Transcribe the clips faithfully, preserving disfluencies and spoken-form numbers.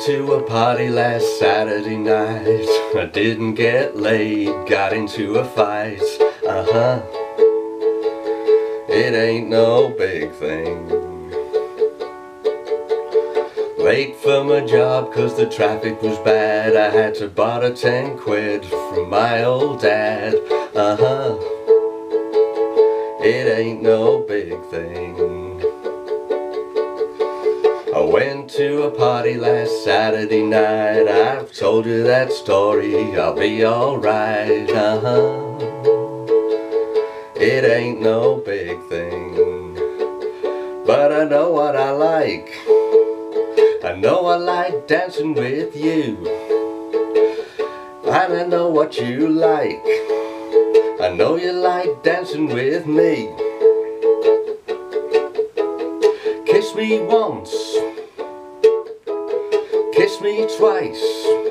to a party last Saturday night. I didn't get laid, got into a fight. Uh-huh. It ain't no big thing. Late for my job cause the traffic was bad. I had to borrow ten quid from my old dad. Uh-huh. It ain't no big thing. I went to a party last Saturday night. I've told you that story, I'll be alright. Uh-huh. It ain't no big thing. But I know what I like. I know I like dancing with you. And I know what you like. I know you like dancing with me. Kiss me once, kiss me twice.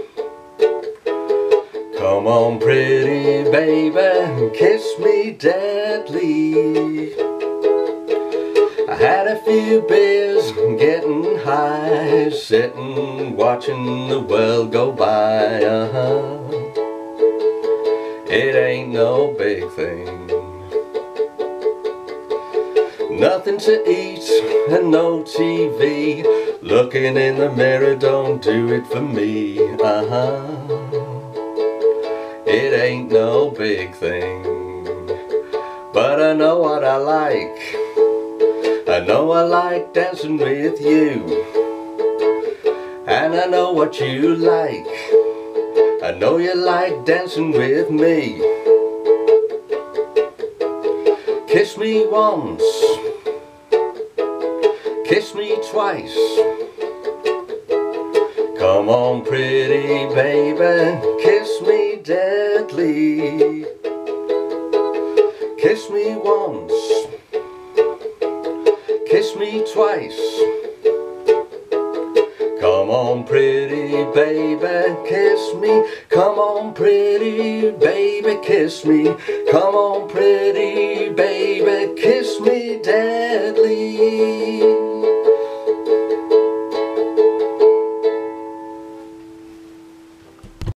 Come on pretty baby, kiss me deadly. I had a few beers, getting high, sitting watching the world go by. Uh-huh. It ain't no big thing. Nothing to eat and no T V. Looking in the mirror don't do it for me. Uh-huh. It ain't no big thing. But I know what I like. I know I like dancing with you. And I know what you like. I know you like dancing with me. Kiss me once, kiss me twice. Come on pretty baby, kiss me deadly. Kiss me once, kiss me twice. Come on pretty baby, kiss me. Come on pretty baby, kiss me. Come on pretty baby, kiss me dead.